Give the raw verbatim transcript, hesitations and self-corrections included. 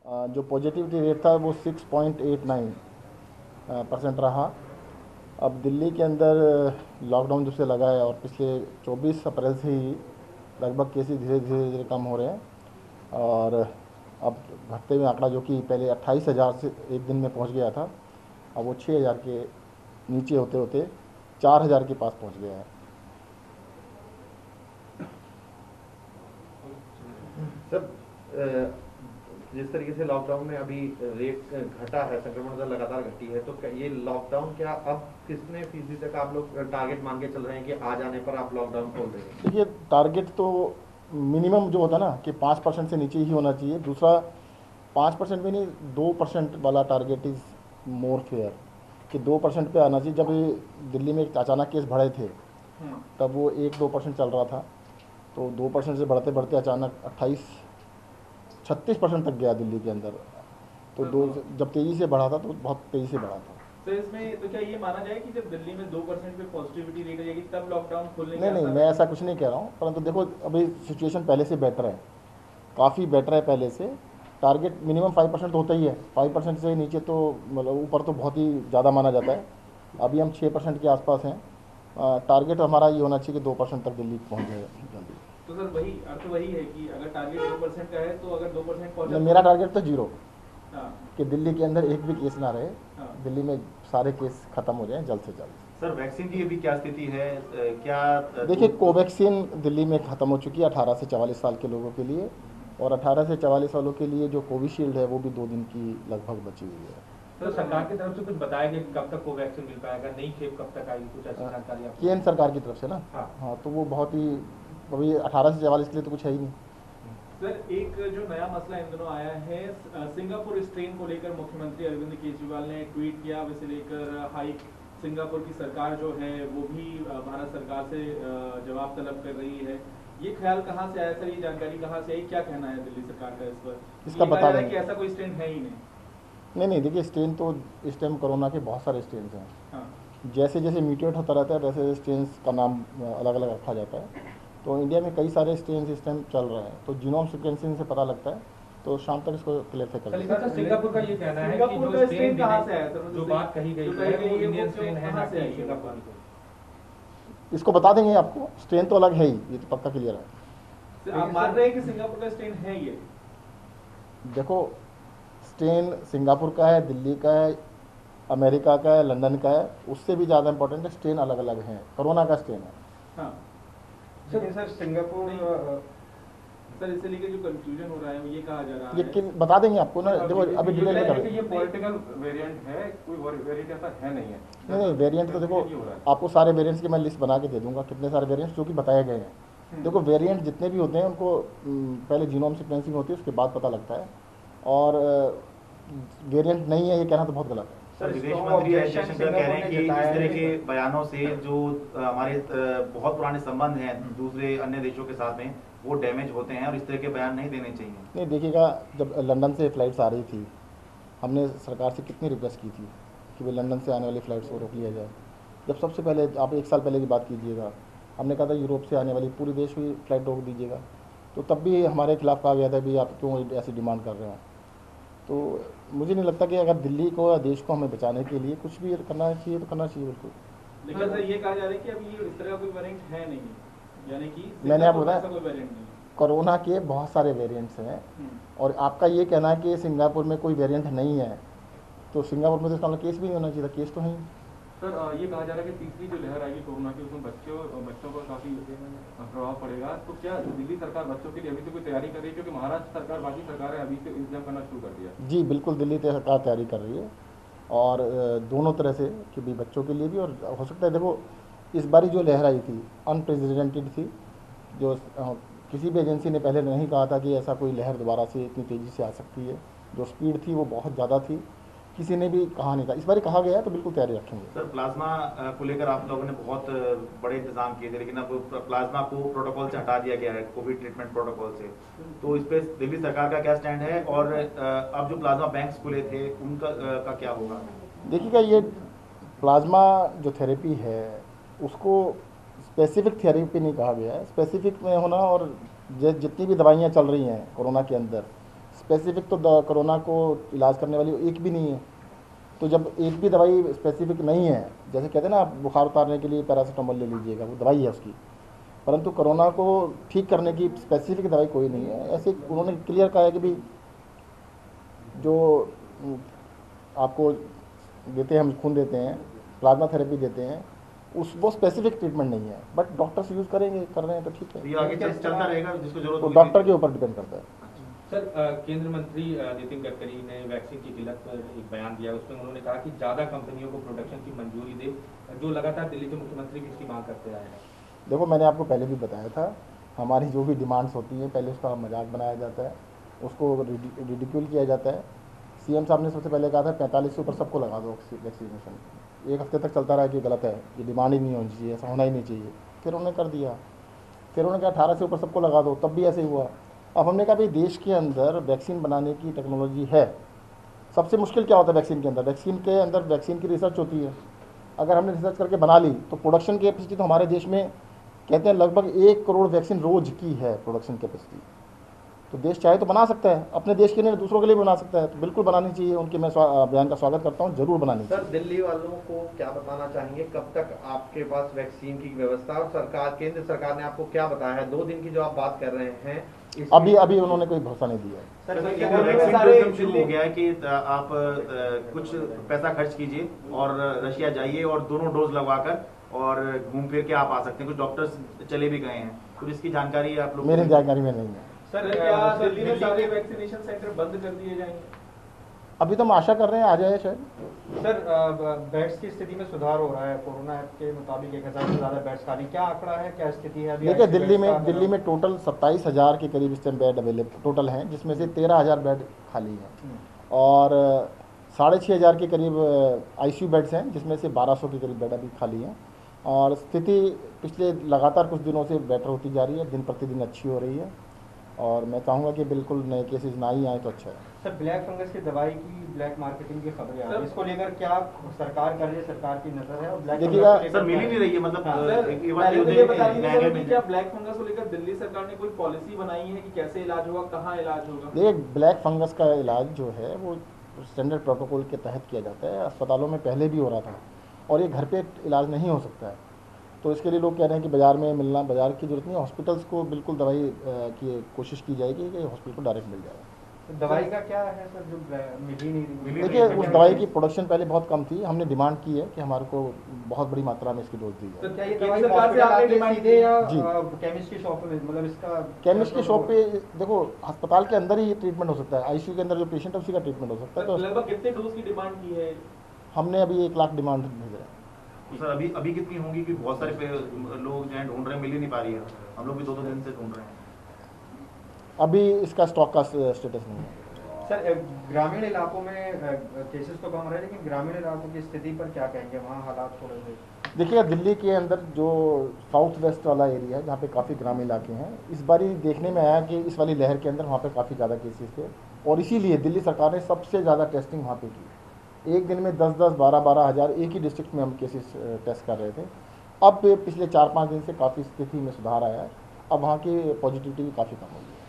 अ, जो positivity rate था वो six point eight nine percent रहा। अब दिल्ली के अंदर लॉकडाउन जब से लगा है और पिछले चौबीस अप्रैल से ही लगभग केसेस धीरे धीरे धीरे कम हो रहे हैं और अब घटते हुए आंकड़ा जो कि पहले अट्ठाईस हज़ार से एक दिन में पहुंच गया था, अब वो छः हज़ार के नीचे होते होते चार हज़ार के पास पहुंच गया है। सर, जिस तरीके से लॉकडाउन में अभी रेट घटा है, संक्रमण दर लगातार घटी है, तो ये लॉकडाउन क्या अब कितने फीसदी तक आप लोग टारगेट मान के चल रहे हैं कि आ जाने पर आप लॉकडाउन खोल देंगे? देखिए, टारगेट तो मिनिमम जो होता है ना कि पाँच परसेंट से नीचे ही होना चाहिए। दूसरा, पाँच परसेंट भी नहीं, दो परसेंट वाला टारगेट इज़ मोर फेयर कि दो परसेंट पे आना चाहिए। जब ये दिल्ली में अचानक केस बढ़े थे तब वो एक दो परसेंट चल रहा था, तो दो परसेंट से बढ़ते बढ़ते अचानक अट्ठाईस छत्तीस परसेंट तक गया दिल्ली के अंदर। तो दो जब तेज़ी से बढ़ा था तो बहुत तेज़ी से बढ़ा था। तो इसमें तो क्या ये माना जाए कि जब दिल्ली में दो परसेंट पे पॉजिटिविटी रेट हो जाएगी तब लॉकडाउन खोलने नहीं नहीं, मैं ऐसा कुछ नहीं कह रहा हूँ, परंतु देखो अभी सिचुएशन पहले से बेटर है, काफ़ी बेटर है पहले से। टारगेट मिनिमम फाइव परसेंट तो होता ही है, फाइव परसेंट से नीचे तो मतलब ऊपर तो बहुत ही ज़्यादा माना जाता है। अभी हम छः परसेंट के आसपास हैं। टारगेट हमारा ये होना चाहिए कि दो परसेंट तक दिल्ली पहुँच जाए जल्दी। तो सर वही अर्थ वही है कि अगर टारगेट दो परसेंट का है तो अगर दो परसेंट पहुंचा, मेरा टारगेट तो जीरो, हाँ, कि दिल्ली के अंदर एक भी केस ना रहे, हाँ। दिल्ली में सारे केस खत्म हो जाएं जल्द से जल्द। सर, वैक्सीन की अभी क्या स्थिति है? क्या देखिए, कोवैक्सीन दिल्ली में ख़त्म हो चुकी है अठारह से चवालीस साल के लोगों के लिए, और अठारह से चवालीस वालों के लिए जो कोविशील्ड है वो भी दो दिन की लगभग बची हुई है। तो सरकार की तरफ से कुछ बताया गया कि कब तक कोवैक्सीन मिल पाएगा, नई खेप कब तक आएगी, कुछ ऐसी जानकारी आपको? केंद्र सरकार की तरफ से ना, हाँ हाँ, तो वो बहुत ही अभी अठारह से चवालीस के लिए तो कुछ है ही नहीं। सर एक जो नया मसला इन दिनों आया है, सिंगापुर स्ट्रेन को लेकर मुख्यमंत्री अरविंद केजरीवाल ने ट्वीट किया, इसे लेकर हाई सिंगापुर की सरकार जो है वो भी भारत सरकार से जवाब तलब कर रही है। ये ख्याल कहाँ से आया सर, ये जानकारी कहाँ से आई, क्या कहना है दिल्ली सरकार का इस पर? इसका बता दें कि ऐसा कोई स्ट्रेन है ही नहीं। नहीं नहीं, देखिए, स्ट्रेन तो इस टाइम कोरोना के बहुत सारे स्ट्रेन हैं। हाँ। जैसे जैसे म्यूटेट होता रहता है वैसे वैसे स्ट्रेन्स का नाम अलग अलग रखा जाता है। तो इंडिया में कई सारे स्ट्रेन्स इस टाइम चल रहे हैं, तो जीनोम सीक्वेंसिंग से पता लगता है। तो शाम तक इसको क्लियरफाई कर देंगे। सर, सिंगापुर का ये कहना है कि जो स्ट्रेन कहाँ से आया सर, जो बात कही गई है वो इंडियन स्ट्रेन है ना कि सिंगापुर की? इसको बता देंगे आपको, स्ट्रेन तो अलग है ही, ये तो पक्का क्लियर है। आप मान रहे हैं कि सिंगापुर का स्ट्रेन है ये? देखो, स्ट्रेन सिंगापुर का है, दिल्ली का है, अमेरिका का है, लंदन का है, उससे भी ज़्यादा इंपॉर्टेंट है स्ट्रेन अलग अलग हैं। कोरोना का स्ट्रेन है। हाँ। लेकिन सर सिंगापुर, सर इससे लेकर जो कंफ्यूजन हो रहा है वो ये कहा जा रहा ये है, कि बता देंगे आपको ना, देखो अभी डिटेल में कर ये पॉलिटिकल वेरिएंट है, कोई वेरिएंट ऐसा है नहीं है। नहीं नहीं, वेरिएंट तो देखो आपको सारे वेरिएंट्स की मैं लिस्ट बना के दे दूंगा, कितने सारे वेरिएंट्स जो कि बताए गए हैं। देखो, वेरिएंट जितने भी होते हैं उनको पहले जीनोम सीक्वेंसिंग होती है, उसके बाद पता लगता है, और वेरिएंट नहीं है ये कहना तो बहुत गलत है। सर, विदेश मंत्री एस जयशंकर कह रहे हैं कि इस तरह के बयानों से जो हमारे बहुत पुराने संबंध हैं दूसरे अन्य देशों के साथ में वो डैमेज होते हैं और इस तरह के बयान नहीं देने चाहिए। नहीं, देखिएगा, जब लंदन से फ़्लाइट्स आ रही थी, हमने सरकार से कितनी रिक्वेस्ट की थी कि भाई लंदन से आने वाली फ़्लाइट्स को रोक लिया जाए। जब सबसे पहले आप एक साल पहले की बात कीजिएगा, हमने कहा था यूरोप से आने वाली पूरी देश की फ़्लाइट रोक दीजिएगा, तो तब भी हमारे खिलाफ कहा गया था भी आप क्यों ऐसी डिमांड कर रहे हो। तो मुझे नहीं लगता कि अगर दिल्ली को या देश को हमें बचाने के लिए कुछ भी करना चाहिए तो करना चाहिए, बिल्कुल। लेकिन सर ये कहा जा रहा है कि अभी ये इस तरह का कोई वेरिएंट है नहीं, यानी कि मैंने आपको बताया कोई वेरिएंट नहीं। कोरोना के बहुत सारे वेरिएंट्स हैं, और आपका ये कहना है कि सिंगापुर में कोई वेरिएंट नहीं है, तो सिंगापुर में तो इसका केस भी नहीं होना चाहिए, केस तो है। सर ये कहा जा रहा है कि तीसरी जो लहर आएगी कोरोना की उसमें बच्चों बच्चों पर काफी प्रभाव पड़ेगा, तो क्या दिल्ली सरकार बच्चों के लिए अभी से कोई तैयारी कर रही है? क्योंकि महाराष्ट्र सरकार, बाकी सरकारें अभी से इंतजाम करना शुरू कर दिया। जी बिल्कुल, दिल्ली सरकार तैयारी कर रही है, और दोनों तरह से, कि भी बच्चों के लिए भी, और हो सकता है देखो इस बारी जो लहर आई थी अनप्रेसिडेंटेड थी, जो किसी भी एजेंसी ने पहले नहीं कहा था कि ऐसा कोई लहर दोबारा से इतनी तेज़ी से आ सकती है। जो स्पीड थी वो बहुत ज़्यादा थी, किसी ने भी कहा नहीं था। इस बार कहा गया है तो बिल्कुल तैयारी रखेंगे। सर, प्लाज्मा को लेकर आप लोगों ने बहुत बड़े इंतजाम किए थे, लेकिन अब प्लाज्मा को प्रोटोकॉल से हटा दिया गया है, कोविड ट्रीटमेंट प्रोटोकॉल से, तो इस पे दिल्ली सरकार का क्या स्टैंड है? और अब जो प्लाज्मा बैंक्स खुले थे उनका का क्या होगा? देखिएगा, ये प्लाज्मा जो थेरेपी है उसको स्पेसिफिक थेरेपी नहीं कहा गया है। स्पेसिफिक में होना, और जितनी भी दवाइयाँ चल रही हैं कोरोना के अंदर स्पेसिफिक तो द- कोरोना को इलाज करने वाली एक भी नहीं है। तो जब एक भी दवाई स्पेसिफिक नहीं है, जैसे कहते हैं ना, आप बुखार उतारने के लिए पैरासीटामोल ले लीजिएगा, वो दवाई है उसकी, परंतु कोरोना को ठीक करने की स्पेसिफिक दवाई कोई नहीं है। ऐसे उन्होंने क्लियर कहा है कि भी जो उम, आपको देते हैं, हम खून देते हैं, प्लाज्मा थेरेपी देते हैं, उस वो स्पेसिफिक ट्रीटमेंट नहीं है, बट डॉक्टर्स यूज़ करेंगे, कर रहे हैं तो ठीक तो है। ये आगे चल- चलता रहेगा जिसको जरूरत तो होगी। डॉक्टर के ऊपर डिपेंड करता है। सर अ, केंद्र मंत्री अ, नितिन गडकरी ने वैक्सीन की किल्लत पर एक बयान दिया, उसमें उन्होंने कहा कि ज़्यादा कंपनियों को प्रोडक्शन की मंजूरी दे, जो लगातार दिल्ली के मुख्यमंत्री भी इसकी मांग करते आए हैं। देखो, मैंने आपको पहले भी बताया था, हमारी जो भी डिमांड्स होती हैं पहले उसका मजाक बनाया जाता है, उसको रिडिक्यूल किया जाता है। सीएम साहब ने सबसे पहले कहा था पैंतालीस से ऊपर सबको लगा दो वैक्सीनेशन। एक हफ्ते तक चलता रहा कि गलत है, ये डिमांड ही नहीं होनी चाहिए, ऐसा होना ही नहीं चाहिए। फिर उन्होंने कर दिया, फिर उन्होंने कहा अठारह से ऊपर सबको लगा दो, तब भी ऐसे ही हुआ। अब हमने कहा भाई देश के अंदर वैक्सीन बनाने की टेक्नोलॉजी है। सबसे मुश्किल क्या होता है वैक्सीन के अंदर? वैक्सीन के अंदर वैक्सीन की रिसर्च होती है। अगर हमने रिसर्च करके बना ली तो प्रोडक्शन की कैपेसिटी तो हमारे देश में कहते हैं लगभग एक करोड़ वैक्सीन रोज की है प्रोडक्शन कैपेसिटी। तो देश चाहे तो बना सकता है, अपने देश के लिए, दूसरों के लिए बना सकता है, तो बिल्कुल बनानी चाहिए। उनके मैं स्वा- बयान का स्वागत करता हूँ, जरूर बनानी सर, चाहिए। दिल्ली वालों को क्या बताना चाहेंगे, कब तक आपके पास वैक्सीन की व्यवस्था, और सरकार, केंद्र सरकार ने आपको क्या बताया है? दो दिन की जो आप बात कर रहे हैं, इसकी- अभी अभी उन्होंने कोई भरोसा नहीं दिया है। सर, सर, ये क्या वैक्सीन सारे टूरिज्म शुरू हो दिल्ली- गया है कि अ, आप अ, कुछ पैसा खर्च कीजिए और रशिया जाइए और दोनों डोज लगवाकर और घूम फिर के आप आ सकते हैं। कुछ डॉक्टर्स चले भी गए हैं, तो इसकी जानकारी आप लोग मेरी जानकारी में नहीं है। सर, क्या दिल्ली में सारे वैक्सीनेशन सेंटर बंद कर दिए जाएंगे? अभी तो हम आशा कर रहे हैं आ जाए शायद। सर, बेड्स की स्थिति में सुधार हो रहा है, कोरोना ऐप के मुताबिक एक हज़ार से ज़्यादा बेड्स खाली, क्या आंकड़ा है, क्या स्थिति है अभी? देखिए, आईसीयू दिल्ली बेड्स का में दिल्ली में टोटल सत्ताईस हज़ार के करीब इस टाइम बेड अवेलेबल टोटल हैं, जिसमें से तेरह हज़ार बेड खाली हैं और साढ़े छः हज़ार के करीब आईसीयू बेड्स हैं, जिसमें से बारह सौ के करीब बेड अभी खाली हैं। और स्थिति पिछले लगातार कुछ दिनों से बेटर होती जा रही है, दिन प्रतिदिन अच्छी हो रही है और मैं चाहूँगा कि बिल्कुल नए केसेस ना ही आए तो अच्छा है। सर, ब्लैक फंगस की दवाई की ब्लैक मार्केटिंग की खबरें आ रही सर- है, इसको लेकर क्या सरकार कर रही है, सरकार की नजर है? और ब्लैक देखिएगा, फंगस को लेकर सर मिल ही क्या नहीं रही है, मतलब हाँ, अ, सर, एक- एक बात पहले तो ये ये होती है बता कि दीजिए महंगे सर कि में- क्या ब्लैक फंगस को लेकर दिल्ली सरकार ने कोई पॉलिसी बनाई है कि कैसे इलाज होगा, कहाँ इलाज होगा? देखिए, ब्लैक फंगस का इलाज जो है वो स्टैंडर्ड प्रोटोकॉल के तहत किया जाता है। अस्पतालों में पहले भी हो रहा था और ये घर पे इलाज नहीं हो सकता है, तो इसके लिए लोग कह रहे हैं कि बाज़ार में मिलना, बाज़ार की जरूरत नहीं है, हॉस्पिटल्स को बिल्कुल दवाई अ, की कोशिश की जाएगी कि हॉस्पिटल को डायरेक्ट मिल जाए। तो दवाई का क्या है सर, जो ब्लैक- मिल ही नहीं मिल रही? ही देखिए, नहीं उस है। दवाई की प्रोडक्शन पहले बहुत कम थी, हमने डिमांड की है कि हमारे को बहुत बड़ी मात्रा में इसकी डोज दी जाए। सर, क्या ये केंद्र दवाई सरकार से हॉस्पिटल आपने आके डिमांड सीधे या जी। केमिस्ट की शॉप में, मतलब इसका केमिस्ट की शॉप पे देखो, अस्पताल के अंदर ही ट्रीटमेंट हो सकता है, आईसीयू के अंदर जो पेशेंट है उसी का ट्रीटमेंट हो सकता है। सर, तो लगभग कितने डोज की डिमांड की है? हमने अभी एक लाख डिमांड भेजा है। तो सर अभी अभी कितनी होंगी कि बहुत सारे पे- लोग जो है ढूंढ रहे हैं, मिल ही नहीं पा रही है। हम लोग भी दो दो दिन से ढूंढ रहे हैं। अभी इसका स्टॉक का स्टेटस नहीं है। सर, अ, ग्रामीण इलाकों में केसेस तो कम रहे, लेकिन ग्रामीण इलाकों की स्थिति पर क्या कहेंगे? वहाँ हालात थोड़े से देखिए, दिल्ली के अंदर जो साउथ वेस्ट वाला एरिया है, जहाँ पे काफ़ी ग्रामीण इलाके हैं, इस बारी देखने में आया कि इस वाली लहर के अंदर वहाँ पे काफ़ी ज़्यादा केसेस थे और इसीलिए दिल्ली सरकार ने सबसे ज़्यादा टेस्टिंग वहाँ पे की। एक दिन में दस दस बारह बारह हज़ार एक ही डिस्ट्रिक्ट में हम केसेस टेस्ट कर रहे थे। अब पिछले चार पाँच दिन से काफ़ी स्थिति में सुधार आया है, अब वहाँ की पॉजिटिविटी भी काफ़ी कम हो गई है।